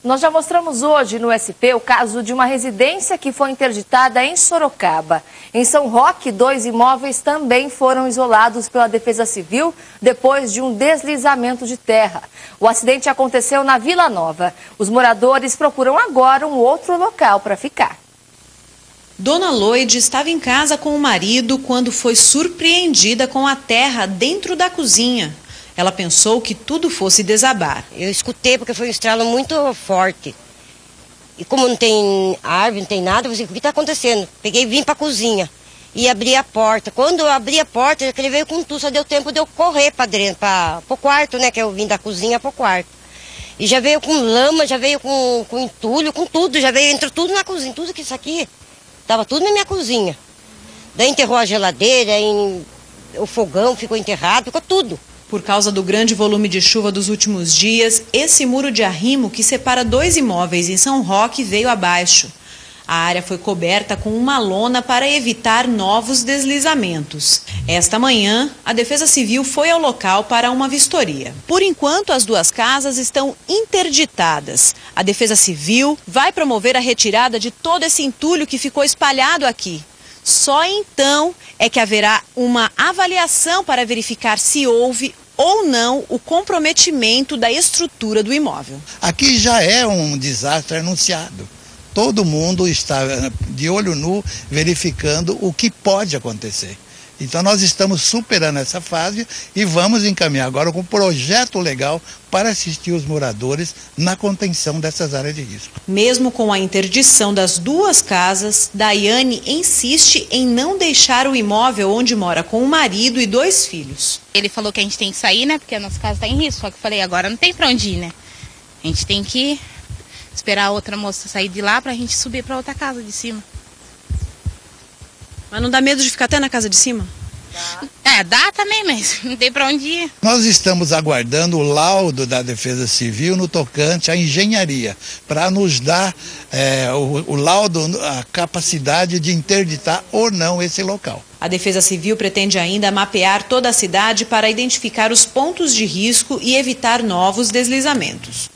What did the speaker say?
Nós já mostramos hoje no SP o caso de uma residência que foi interditada em Sorocaba. Em São Roque, 2 imóveis também foram isolados pela Defesa Civil depois de um deslizamento de terra. O acidente aconteceu na Vila Nova. Os moradores procuram agora um outro local para ficar. Dona Loide estava em casa com o marido quando foi surpreendida com a terra dentro da cozinha. Ela pensou que tudo fosse desabar. Eu escutei porque foi um estralo muito forte. E como não tem árvore, não tem nada, eu falei, o que está acontecendo? Peguei e vim para a cozinha e abri a porta. Quando eu abri a porta, ele veio com tudo, só deu tempo de eu correr para o quarto, né? Que eu vim da cozinha para o quarto. E já veio com lama, já veio com entulho, com tudo, já veio, entrou tudo na cozinha, tudo que isso aqui, estava tudo na minha cozinha. Daí enterrou a geladeira, o fogão ficou enterrado, ficou tudo. Por causa do grande volume de chuva dos últimos dias, esse muro de arrimo que separa 2 imóveis em São Roque veio abaixo. A área foi coberta com uma lona para evitar novos deslizamentos. Esta manhã, a Defesa Civil foi ao local para uma vistoria. Por enquanto, as 2 casas estão interditadas. A Defesa Civil vai promover a retirada de todo esse entulho que ficou espalhado aqui. Só então é que haverá uma avaliação para verificar se houve ou não o comprometimento da estrutura do imóvel. Aqui já é um desastre anunciado. Todo mundo está de olho nu verificando o que pode acontecer. Então nós estamos superando essa fase e vamos encaminhar agora com um projeto legal para assistir os moradores na contenção dessas áreas de risco. Mesmo com a interdição das 2 casas, Daiane insiste em não deixar o imóvel onde mora com o marido e 2 filhos. Ele falou que a gente tem que sair, né, porque a nossa casa está em risco, só que eu falei, agora não tem para onde ir, né? A gente tem que esperar a outra moça sair de lá para a gente subir para outra casa de cima. Mas não dá medo de ficar até na casa de cima? Dá também, mas não tem para onde ir. Nós estamos aguardando o laudo da Defesa Civil no tocante à engenharia, para nos dar o laudo, a capacidade de interditar ou não esse local. A Defesa Civil pretende ainda mapear toda a cidade para identificar os pontos de risco e evitar novos deslizamentos.